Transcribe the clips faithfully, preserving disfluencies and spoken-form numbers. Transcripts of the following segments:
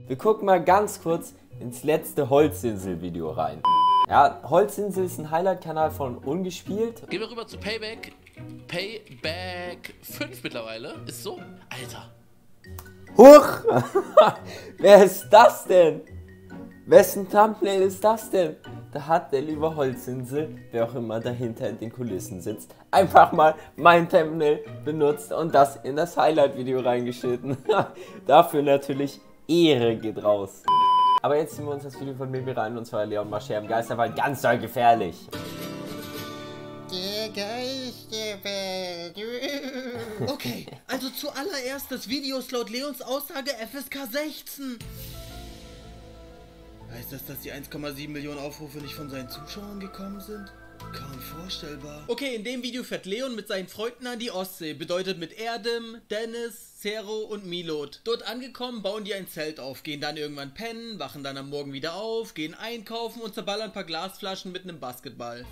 Wir gucken mal ganz kurz ins letzte Holzinsel-Video rein. Ja, Holzinsel ist ein Highlight-Kanal von Ungespielt. Gehen wir rüber zu Payback. Payback fünf mittlerweile. Ist so? Alter. Huch! Wer ist das denn? Wessen Thumbnail ist das denn? Da hat der liebe Holzinsel, wer auch immer dahinter in den Kulissen sitzt, einfach mal mein Thumbnail benutzt und das in das Highlight-Video reingeschnitten. Dafür natürlich Ehre geht raus. Aber jetzt ziehen wir uns das Video von Mimi rein, und zwar Leon Mascher im Geisterwald, ganz doll gefährlich. Der Geisterwald. Okay, also zuallererst, das Video ist laut Leons Aussage F S K sechzehn. Heißt das, dass die eins Komma sieben Millionen Aufrufe nicht von seinen Zuschauern gekommen sind? Kaum vorstellbar. Okay, in dem Video fährt Leon mit seinen Freunden an die Ostsee. Bedeutet mit Erdem, Dennis, Zero und Milot. Dort angekommen, bauen die ein Zelt auf, gehen dann irgendwann pennen, wachen dann am Morgen wieder auf, gehen einkaufen und zerballern ein paar Glasflaschen mit einem Basketball.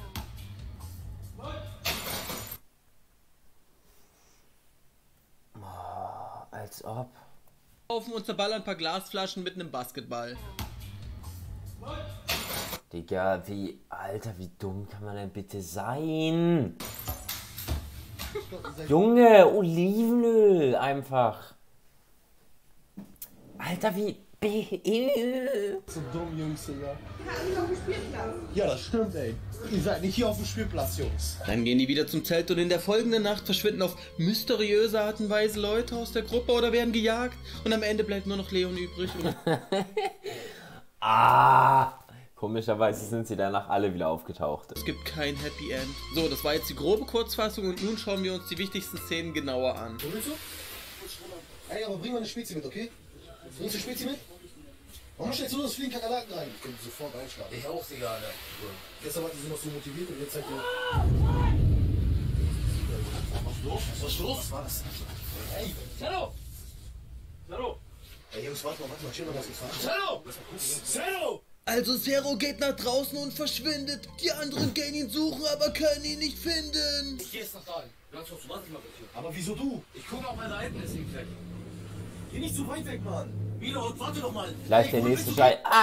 Oh, als ob. Und zerballern ein paar Glasflaschen mit einem Basketball. Digga, wie, Alter, wie dumm kann man denn bitte sein? Junge, Olivenöl einfach. Alter, wie behindert. So dumm, Jungs, Digga. Ja, das stimmt, ey. Ihr seid nicht hier auf dem Spielplatz, Jungs. Dann gehen die wieder zum Zelt und in der folgenden Nacht verschwinden auf mysteriöse Art und Weise Leute aus der Gruppe oder werden gejagt. Und am Ende bleibt nur noch Leon übrig. Ah, komischerweise sind sie danach alle wieder aufgetaucht. Es gibt kein Happy End. So, das war jetzt die grobe Kurzfassung und nun schauen wir uns die wichtigsten Szenen genauer an. Wo willst du? Ey, aber bring mal eine Spezi mit, okay? Bringst du Spezi mit? Warum stellst du das fliegen Kakerlaken rein? Ich könnte sofort einschlagen. Ich auch, Digga, Alter. Gestern waren sie noch so motiviert und jetzt seid ihr... Was ist los? Was ist los? Was war das? Ey! Zero! Zero! Ey, Jungs, warte mal, warte mal, chill mal, was ich sage. Zero! Zero! Also Zero geht nach draußen und verschwindet. Die anderen gehen ihn suchen, aber können ihn nicht finden. Ich geh jetzt nach da. Ganz kurz, warte mal bitte. Aber wieso du? Ich gucke auf meine Seiten, deswegen weg. Geh nicht zu weit weg, Mann. Milo, warte doch mal. Vielleicht der nächste Schrei. Ah!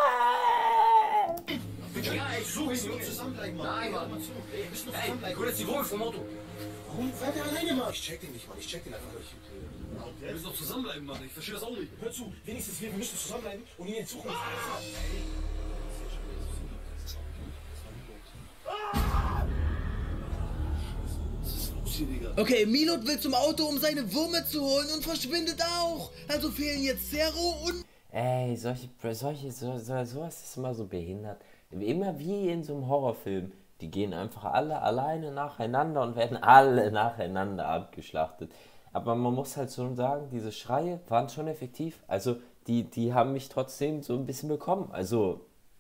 Ja, ey, so hin, Jungs, zusammenbleiben, Mann. Nein, Mann. Ey, wir müssen zusammenbleiben. Ich hol jetzt die Wohnung vom Auto. Warum fährt der alleine, Mann? Ich check den nicht, Mann. Ich check den einfach nicht. Wir müssen doch zusammenbleiben, Mann. Ich verstehe das auch nicht. Hör zu, wenigstens wir, wir müssen zusammenbleiben und ihn in Zukunft. Okay, Milot will zum Auto, um seine Würmer zu holen und verschwindet auch. Also fehlen jetzt Zero und... Ey, solche, solche, so, so, sowas ist immer so behindert. Immer wie in so einem Horrorfilm. Die gehen einfach alle alleine nacheinander und werden alle nacheinander abgeschlachtet. Aber man muss halt schon sagen, diese Schreie waren schon effektiv. Also die, die haben mich trotzdem so ein bisschen bekommen. Also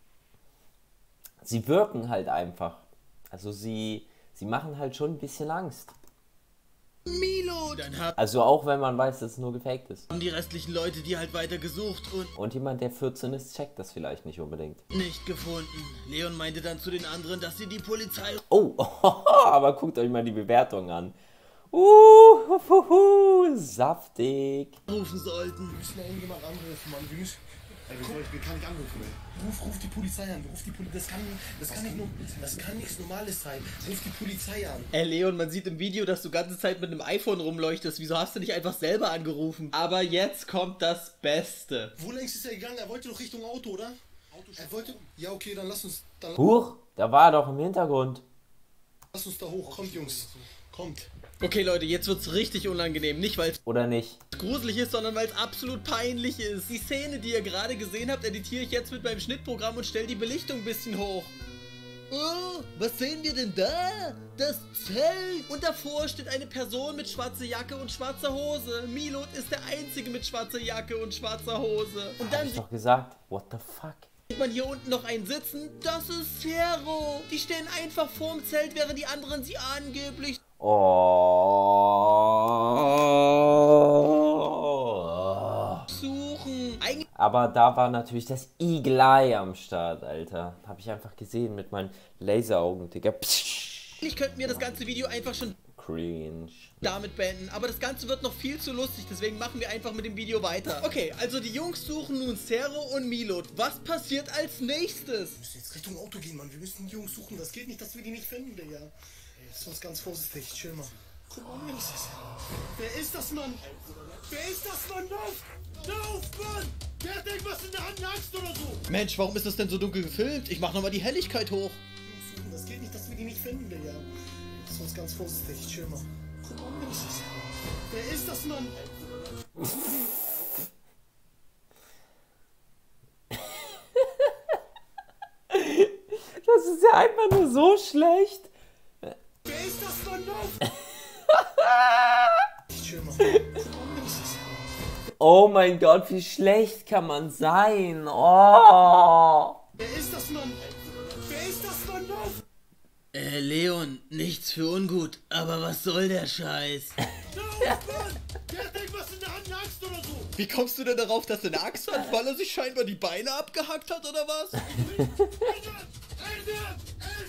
sie wirken halt einfach. Also sie, sie machen halt schon ein bisschen Angst. Milo! Dann haben Also auch wenn man weiß, dass es nur gefaked ist. die restlichen Leute die halt weiter gesucht und Und jemand, der vierzehn ist, checkt das vielleicht nicht unbedingt. nicht gefunden. Leon meinte dann zu den anderen, dass sie die Polizei Oh, aber guckt euch mal die Bewertung an. Uh, huhuhu, saftig. rufen sollten. Wir müssen ja irgendjemand anrufen, Mann. Wir müssen... Ey, wir, wir kann nicht anrufen, ey. Ruf, ruf die Polizei an. Ruf die Poli das kann, das kann nicht nur... Das kann nichts Normales sein. Ruf die Polizei an. Ey Leon, man sieht im Video, dass du ganze Zeit mit einem iPhone rumleuchtest. Wieso hast du nicht einfach selber angerufen? Aber jetzt kommt das Beste. Wo längst ist er gegangen? Er wollte doch Richtung Auto, oder? Er wollte... Ja, okay, dann lass uns... Dann Huch, da war er doch im Hintergrund. lass uns da hoch. Kommt, Jungs. Kommt. Okay Leute, jetzt wird's richtig unangenehm. Nicht weil es Oder nicht? gruselig ist, sondern weil es absolut peinlich ist. Die Szene, die ihr gerade gesehen habt, editiere ich jetzt mit meinem Schnittprogramm und stelle die Belichtung ein bisschen hoch. Oh, was sehen wir denn da? Das Zelt! Und davor steht eine Person mit schwarzer Jacke und schwarzer Hose. Milot ist der Einzige mit schwarzer Jacke und schwarzer Hose. Und dann Hab ich doch gesagt, what the fuck? sieht man hier unten noch einen sitzen. Das ist Zero. Die stehen einfach vorm Zelt, während die anderen sie angeblich Oh. suchen. Eigentlich Aber da war natürlich das Eagle-Eye am Start, Alter. Hab ich einfach gesehen mit meinen Laseraugen, Digga. Psch. könnten wir das ganze Video einfach schon cringe. Damit beenden, aber das Ganze wird noch viel zu lustig, deswegen machen wir einfach mit dem Video weiter. Okay, also die Jungs suchen nun Zero und Milot. Was passiert als nächstes? Wir müssen jetzt Richtung Auto gehen, Mann. Wir müssen die Jungs suchen. Das geht nicht, dass wir die nicht finden, Digga. Ey, lass uns ganz vorsichtig. Chill mal. Guck mal, wer ist das? Wer ist das, Mann? Wer ist das, Mann? Lauf! Lauf, Mann! Der hat irgendwas in der Hand, eine Axt oder so. Mensch, warum ist das denn so dunkel gefilmt? Ich mach nochmal die Helligkeit hoch. Jungs suchen. Das geht nicht, dass wir die nicht finden, Digga. Lass uns ganz vorsichtig. Chill mal. Guck mal, wer ist das? Wer ist das, Mann? Das ist ja einfach nur so schlecht. Wer ist das, Mann? Lauf! Chill mal. Guck mal, wer ist das? Oh mein Gott, wie schlecht kann man sein? Oh. Wer ist das, Mann? Wer ist das, Mann? Lauf! Äh, Leon, nichts für ungut, aber was soll der Scheiß? Lauf, Mann! Der hat irgendwas in der Hand, eine Axt oder so. Wie kommst du denn darauf, dass er eine Axt hat, weil er sich scheinbar die Beine abgehackt hat, oder was? Eltern! Eltern!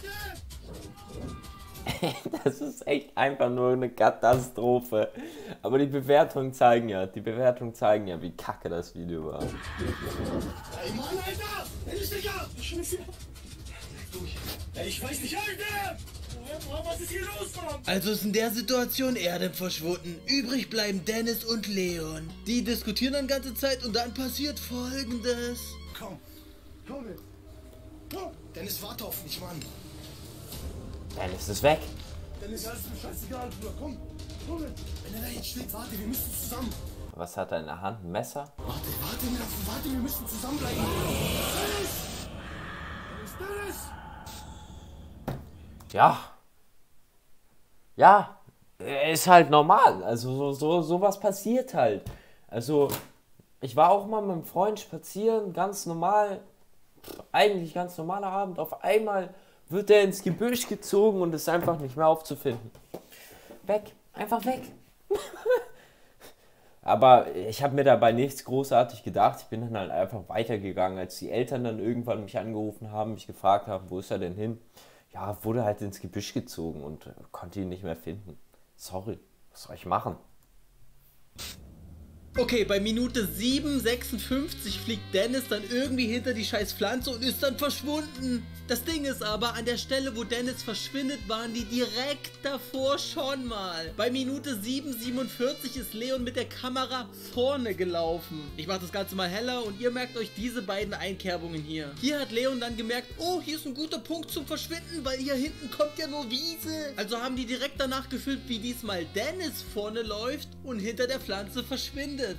Eltern! Das ist echt einfach nur eine Katastrophe. Aber die Bewertungen zeigen ja, die Bewertungen zeigen ja, wie kacke das Video war. Ey, Mann, Alter! Ey, ist Digga! Scheiße! Ey, ich weiß nicht, Alter! Was ist hier los, Mann? Also ist in der Situation Erdem verschwunden. Übrig bleiben Dennis und Leon. Die diskutieren dann ganze Zeit und dann passiert Folgendes. Komm, komm mit. Komm. Dennis, warte auf mich, Mann. Dennis ist weg. Dennis, alles ist mir scheißegal, Bruder. Komm, komm mit. Wenn er da jetzt steht, warte, wir müssen zusammen. Was hat er in der Hand? Ein Messer? Warte, warte, Nerven, warte, wir müssen zusammenbleiben. Dennis! Dennis, Dennis! Ja. Ja. Ist halt normal. Also so, so sowas passiert halt. Also ich war auch mal mit einem Freund spazieren, ganz normal. Eigentlich ganz normaler Abend. Auf einmal wird er ins Gebüsch gezogen und ist einfach nicht mehr aufzufinden. Weg. Einfach weg. Aber ich habe mir dabei nichts großartig gedacht. Ich bin dann halt einfach weitergegangen, als die Eltern dann irgendwann mich angerufen haben, mich gefragt haben, wo ist er denn hin? Ja, wurde halt ins Gebüsch gezogen und konnte ihn nicht mehr finden. Sorry, was soll ich machen? Okay, bei Minute sieben sechsundfünfzig fliegt Dennis dann irgendwie hinter die scheiß Pflanze und ist dann verschwunden. Das Ding ist aber, an der Stelle, wo Dennis verschwindet, waren die direkt davor schon mal. Bei Minute sieben siebenundvierzig ist Leon mit der Kamera vorne gelaufen. Ich mache das Ganze mal heller und ihr merkt euch diese beiden Einkerbungen hier. Hier hat Leon dann gemerkt, oh, hier ist ein guter Punkt zum Verschwinden, weil hier hinten kommt ja nur Wiese. Also haben die direkt danach gefilmt, wie diesmal Dennis vorne läuft und hinter der Pflanze verschwindet.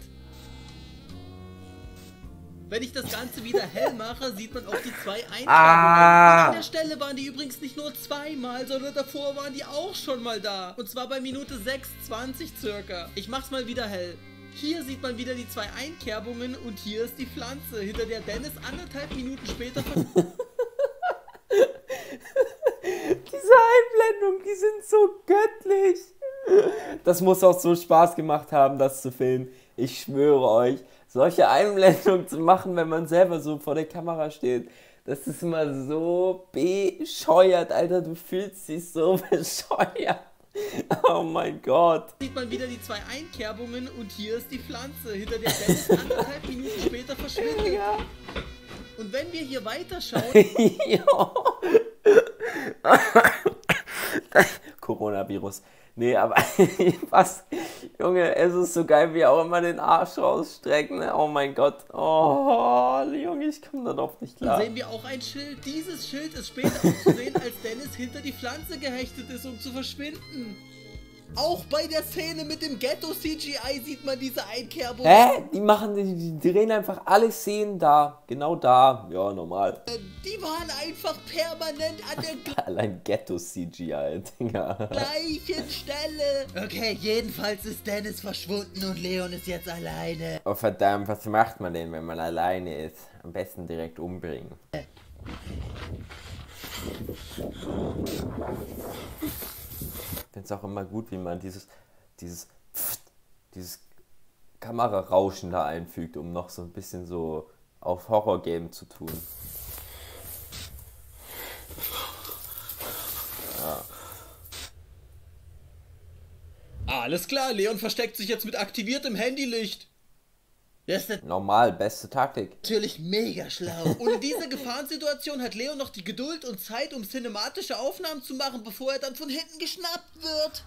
Wenn ich das Ganze wieder hell mache, sieht man auch die zwei Einkerbungen. Ah. Und an der Stelle waren die übrigens nicht nur zweimal, sondern davor waren die auch schon mal da. Und zwar bei Minute sechs zwanzig circa. Ich mach's mal wieder hell. Hier sieht man wieder die zwei Einkerbungen und hier ist die Pflanze, hinter der Dennis anderthalb Minuten später... Diese Einblendungen, die sind so göttlich. Das muss auch so Spaß gemacht haben, das zu filmen. Ich schwöre euch, solche Einblendungen zu machen, wenn man selber so vor der Kamera steht, das ist immer so bescheuert, Alter. Du fühlst dich so bescheuert. Oh mein Gott. Sieht man wieder die zwei Einkerbungen und hier ist die Pflanze, hinter der Dennis anderthalb Minuten später verschwindet. Ja. Und wenn wir hier weiterschauen... Coronavirus. Nee, aber was? Junge, es ist so geil, wie er auch immer den Arsch rausstrecken. Ne? Oh mein Gott. Oh, Junge, ich komme da doch nicht klar. Dann sehen wir auch ein Schild. Dieses Schild ist später auch zu sehen, als Dennis hinter die Pflanze gehechtet ist, um zu verschwinden. Auch bei der Szene mit dem Ghetto-C G I sieht man diese Einkerbung. Hä? Die machen, die, die drehen einfach alle Szenen da. Genau da. Ja, normal. Die waren einfach permanent an der Allein Ghetto-C G I, Digga. gleichen Stelle. Okay, jedenfalls ist Dennis verschwunden und Leon ist jetzt alleine. Oh verdammt, was macht man denn, wenn man alleine ist? Am besten direkt umbringen. Ich finde es auch immer gut, wie man dieses, dieses, Pft, dieses Kamerarauschen da einfügt, um noch so ein bisschen so auf Horror-Game zu tun. Ja. Alles klar, Leon versteckt sich jetzt mit aktiviertem Handylicht. Das ist Normal, beste Taktik. natürlich mega schlau. Und in dieser Gefahrensituation hat Leon noch die Geduld und Zeit, um cinematische Aufnahmen zu machen, bevor er dann von hinten geschnappt wird.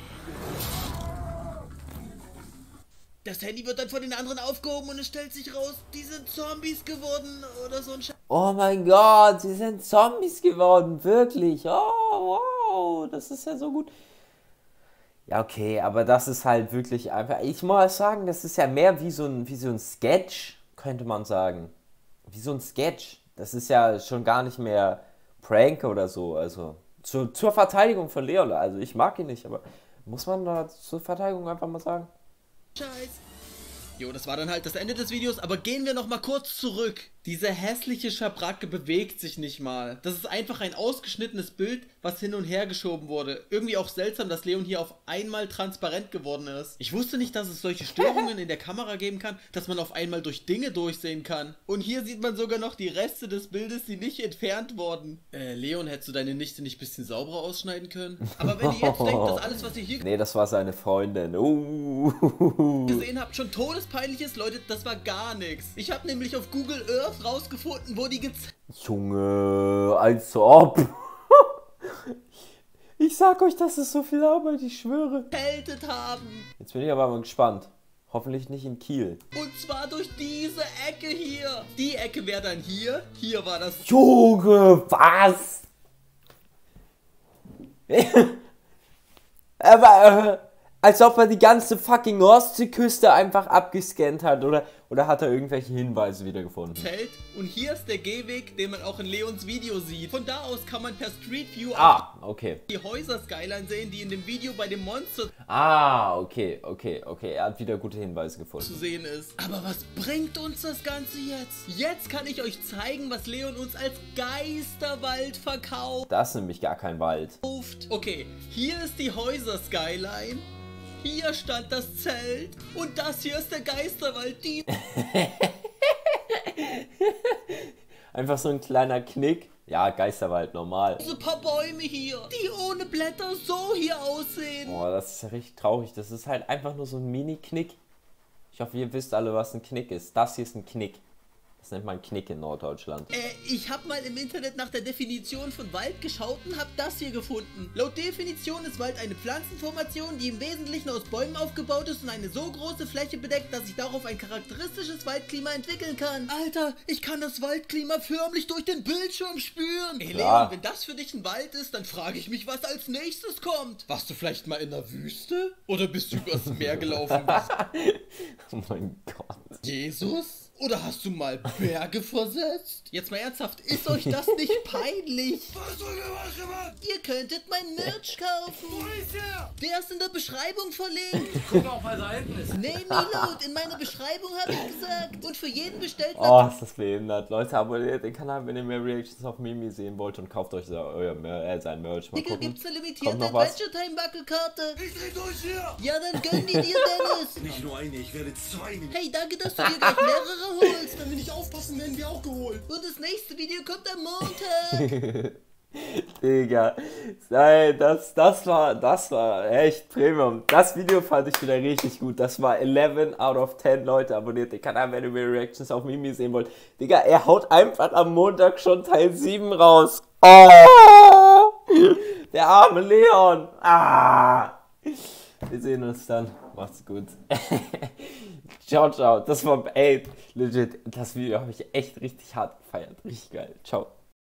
Das Handy wird dann von den anderen aufgehoben und es stellt sich raus, die sind Zombies geworden oder so ein Scheiß. Oh mein Gott, sie sind Zombies geworden, wirklich. Oh, wow, das ist ja so gut. Ja, okay, aber das ist halt wirklich einfach, ich muss sagen, das ist ja mehr wie so ein, wie so ein Sketch, könnte man sagen. Wie so ein Sketch. Das ist ja schon gar nicht mehr Prank oder so, also zu, zur Verteidigung von Leon, also ich mag ihn nicht, aber muss man da zur Verteidigung einfach mal sagen? Scheiß. Jo, das war dann halt das Ende des Videos, aber gehen wir noch mal kurz zurück. Diese hässliche Schabracke bewegt sich nicht mal. Das ist einfach ein ausgeschnittenes Bild, was hin und her geschoben wurde. Irgendwie auch seltsam, dass Leon hier auf einmal transparent geworden ist. Ich wusste nicht, dass es solche Störungen in der Kamera geben kann, dass man auf einmal durch Dinge durchsehen kann. Und hier sieht man sogar noch die Reste des Bildes, die nicht entfernt wurden. Äh, Leon, hättest du deine Nichte nicht ein bisschen sauberer ausschneiden können? Aber wenn ihr jetzt denkt, dass alles, was ihr hier Nee, das war seine Freundin. Uh. gesehen habt, schon todespeinlich ist, Leute, das war gar nichts. Ich habe nämlich auf Google Earth rausgefunden, wo die gezeigt Junge, als ob. Ich sag euch, das ist so viel Arbeit, ich schwöre. haben. Jetzt bin ich aber mal gespannt. Hoffentlich nicht in Kiel. Und zwar durch diese Ecke hier. Die Ecke wäre dann hier. Hier war das... Junge, was? Aber, äh, als ob er die ganze fucking Ostseeküste einfach abgescannt hat, oder, oder hat er irgendwelche Hinweise wiedergefunden? Feld. Und hier ist der Gehweg, den man auch in Leons Video sieht. Von da aus kann man per Street View Ah, okay. die Häuser-Skyline sehen, die in dem Video bei dem Monster Ah, okay, okay, okay. Er hat wieder gute Hinweise gefunden. zu sehen ist. Aber was bringt uns das Ganze jetzt? Jetzt kann ich euch zeigen, was Leon uns als Geisterwald verkauft. Das ist nämlich gar kein Wald. Okay, hier ist die Häuser-Skyline. Hier stand das Zelt. Und das hier ist der Geisterwald. Die Einfach so ein kleiner Knick. Ja, Geisterwald, normal. Diese paar Bäume hier, die ohne Blätter so hier aussehen. Boah, das ist ja richtig traurig. Das ist halt einfach nur so ein Mini-Knick. Ich hoffe, ihr wisst alle, was ein Knick ist. Das hier ist ein Knick. Das nennt man Knick in Norddeutschland. Äh, ich habe mal im Internet nach der Definition von Wald geschaut und habe das hier gefunden. Laut Definition ist Wald eine Pflanzenformation, die im Wesentlichen aus Bäumen aufgebaut ist und eine so große Fläche bedeckt, dass sich darauf ein charakteristisches Waldklima entwickeln kann. Alter, ich kann das Waldklima förmlich durch den Bildschirm spüren. Ey, Leon, wenn das für dich ein Wald ist, dann frage ich mich, was als nächstes kommt. Warst du vielleicht mal in der Wüste? Oder bist du übers Meer gelaufen? Oh mein Gott. Jesus? Oder hast du mal Berge versetzt? Jetzt mal ernsthaft, ist euch das nicht peinlich? Was soll der machen, Mann? Ihr könntet mein Merch kaufen. Wo ist der? Der ist in der Beschreibung verlinkt. Guck auch, weil da hinten ist. Nee, Milot, in meiner Beschreibung habe ich gesagt. Und für jeden bestellt Oh, ist das behindert. Leute, abonniert den Kanal, wenn ihr mehr Reactions auf Mimi sehen wollt und kauft euch so euer Mer äh, sein Merch. Mal Artikel gucken. gibt's eine Kommt limitierte noch was? Adventure Time Wackelkarte. Ich dreh durch hier. Ja, dann gönn die dir, Dennis. Nicht nur eine, ich werde zwei nehmen. Hey, danke, dass du dir gleich mehrere holst. Wenn wir nicht aufpassen, werden wir auch geholt. Und das nächste Video kommt am Montag. Digga, nein, das, das war, das war echt Premium. Das Video fand ich wieder richtig gut. Das war elf out of ten. Leute, abonniert den Kanal, wenn ihr mehr Reactions auf Mimi sehen wollt. Digga, er haut einfach am Montag schon Teil sieben raus. Oh, der arme Leon. Ah. Wir sehen uns dann. Macht's gut. Ciao, ciao. Das war, ey, legit, das Video habe ich echt richtig hart gefeiert. Richtig geil. Ciao.